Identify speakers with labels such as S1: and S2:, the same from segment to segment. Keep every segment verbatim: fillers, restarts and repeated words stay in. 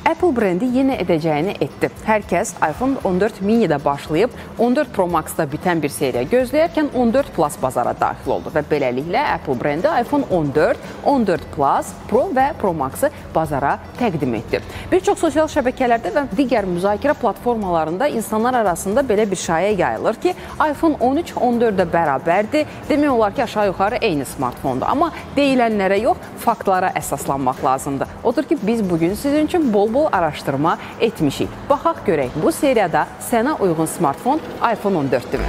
S1: Apple brendi yenə edəcəyini etdi. Hər kəs iPhone on dörd mini-də başlayıb on dörd Pro Max-da bitən bir seriya gözləyərkən on dörd Plus bazara daxil oldu və beləliklə Apple brendi iPhone on dörd, on dörd Plus, Pro və Pro Max-ı bazara təqdim etdi. Bir çox sosial şəbəkələrdə və digər müzakirə platformalarında insanlar arasında belə bir şayə yayılır ki, iPhone on üç on dördə bərabərdir. Demək olar ki, aşağı-yuxarı eyni smartfondur. Amma deyilənlərə yox, faktlara əsaslanmaq lazımdır. Odur ki, biz bugün sizin üçün bol-bol araşdırma etmişik. Baxaq görək, bu seriyada sənə uyğun smartfon iPhone on dörddürmü?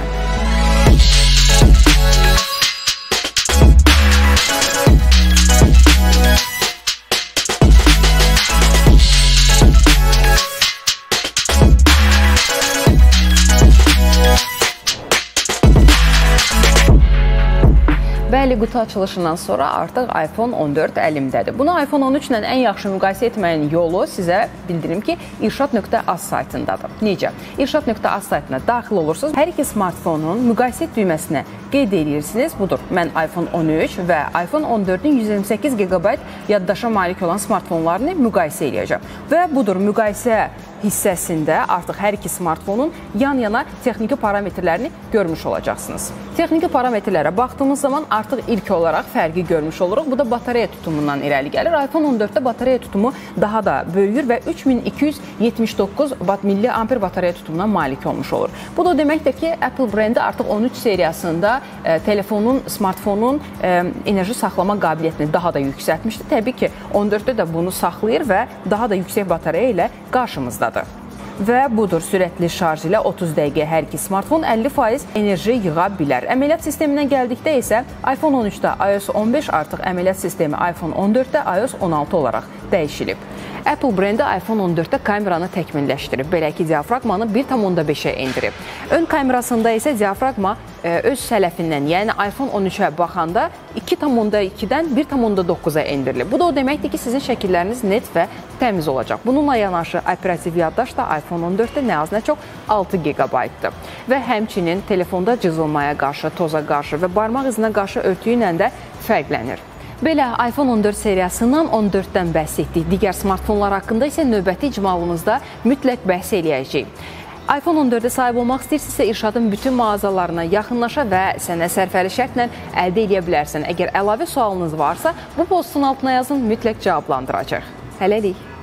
S1: Bəli, qutu açılışından sonra artıq iPhone on dörd əlimdədir. Bunu iPhone on üç ilə ən yaxşı müqayisə etməyin yolu sizə bildirim ki, irşad nöqtə az saytındadır. Necə? irşad nöqtə az saytına daxil olursunuz. Hər iki smartfonun müqayisə düyməsinə qeyd edirsiniz. Budur, mən iPhone on üç və iPhone on dördün yüz iyirmi səkkiz giqabayt yaddaşa malik olan smartfonlarını müqayisə edəcəm. Və budur, müqayisə hissəsində artıq hər iki smartfonun yan-yana texniki parametrlərini görmüş olacaqsınız. Texniki parametrlərə baxdığımız zaman artıq ilk olaraq fərqi görmüş oluruq. Bu da batareya tutumundan irəli gəlir. iPhone on dörddə batareya tutumu daha da böyüyür və üç min iki yüz yetmiş doqquz milliamper batareya tutumuna malik olmuş olur. Bu da deməkdir ki, Apple brendi artıq on üç seriyasında e, telefonun, smartfonun e, enerji saxlama qabiliyyətini daha da yüksəltmişdir. Təbii ki, on dörddə də bunu saxlayır və daha da yüksək batareya ilə qarşımızdadır. Və budur, sürətli şarj ilə otuz dəqiqə hər iki smartfon əlli faiz enerji yığa bilər. Əməliyyat sisteminə gəldikdə isə iPhone on üçdə iOS on beş, artıq əməliyyat sistemi iPhone on dörddə iOS on altı olaraq dəyişilib. Apple brendi iPhone on dörddə kameranı təkmilləşdirib. Belə ki, diafraqmanı bir tam onda beşə endirib. Ön kamerasında isə diafraqma e, öz sələfindən, yəni iPhone on üçə baxanda iki tam onda ikidən bir tam onda doqquza endirilib. Bu da o deməkdir ki, sizin şəkilləriniz net və təmiz olacaq. Bununla yanaşı operativ yaddaş da iPhone on dörddə nə az nə çox altı giqabaytdır. Və həmçinin telefonda cızılmaya qarşı, toza qarşı və barmaq izinə qarşı örtüyü ilə də fərqlənir. Belə, iPhone on dörd seriyasından on dörddən bəhs etdik. Digər smartfonlar haqqında isə növbəti icmalımızda mütləq bəhs eləyəcəyik. iPhone on dördə sahib olmaq istəyirsinizsə, İrşadın bütün mağazalarına yaxınlaşa və sənə sərfəli şərtlə əldə edə bilərsən. Əgər əlavə sualınız varsa, bu postun altına yazın, mütləq cavablandıracaq. Hələlik.